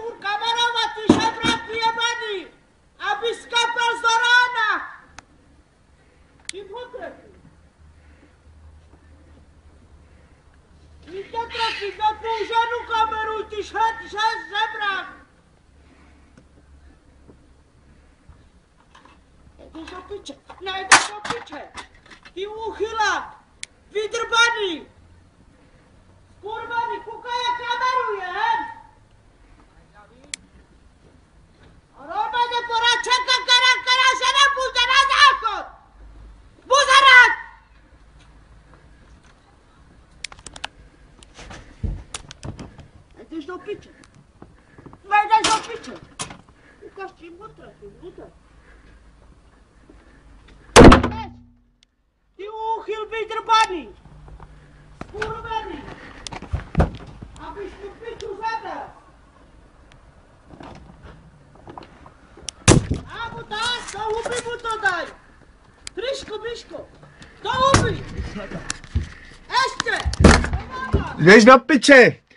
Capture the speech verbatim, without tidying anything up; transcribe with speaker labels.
Speaker 1: furt kamerovat, ty šabrák vyjebaný, aby skapel z rána. Ty potrefí. Ty tě trefí na tvou ženu kameru, ty šet, šet, žebrák. Jdeš do piče, nejdeš do piče. Ty úchylák, vydrbaný. Kurvaný, koukaj, jak kameruje, hen? A normálně poradčenka, která, která se nepůjde na záchod! Buzerat! Nejdeš do piče. Nejdeš do piče. Ukaž, čím ho trefím, bude. Ty úchyl vydrbaný. Kurvený. Abys tu piču zadal. A mu tak, do huby mu to daj. Triško, myško, do huby. Ještě.
Speaker 2: Jdeš do piče.